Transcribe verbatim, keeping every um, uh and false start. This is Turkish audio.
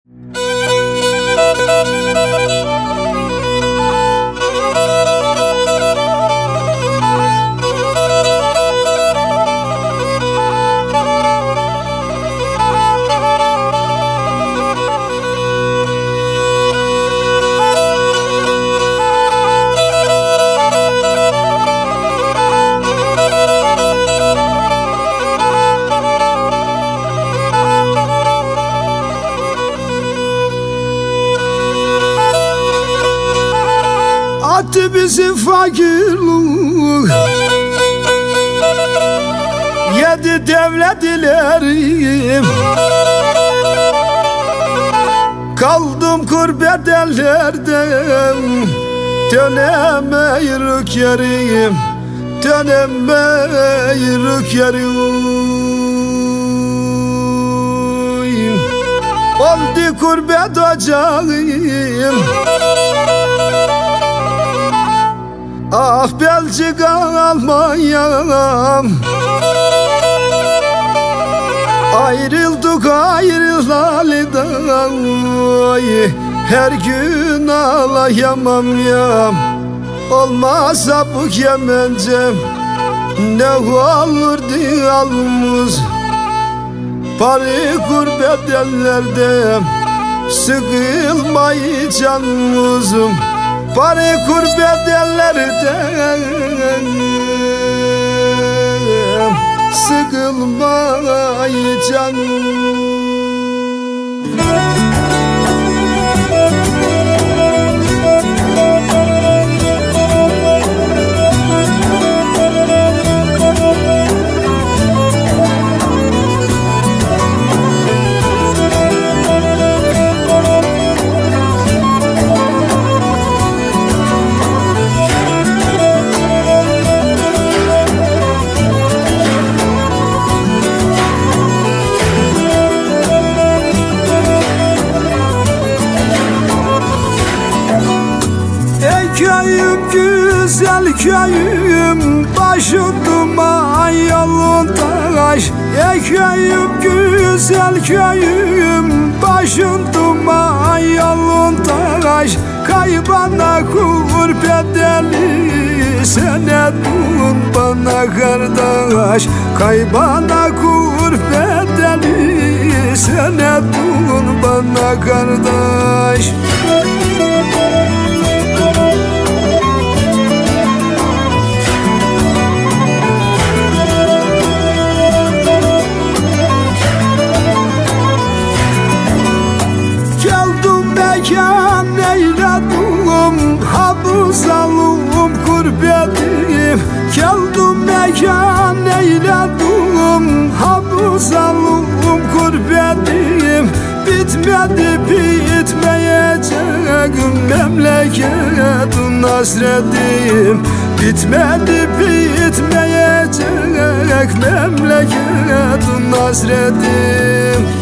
Attı bizi fakirlik, yedi devlet ilerim. Kaldım gurbet ellerden, dönemeyirük yerim, dönemeyirük yerim. Oldu gurbet ocağım, ah Belçika Almanya'm. Ayrıldık ayrılalıdan, her gün ağlayamam ya. Olmazsa bu kemencem ne olurdu alımız. Bari gurbet ellerde sıkılmayı canımızım. Bari gurbet ellerde sıkılmayı canım. Köyüm güzel köyüm, başın duman yolun taş. Ey köyüm güzel köyüm, başın duman yolun taş. Kaybana gurbet eli, senedun bana kardeş. Kaybana gurbet eli, senedun bana kardeş. Mekan eyledim, hafızalım gurbetim. Geldim mekan eyledim, hafızalım gurbetim. Bitmedi bitmeyecek memleketin hasretim. Bitmedi bitmeyecek memleketin hasretim.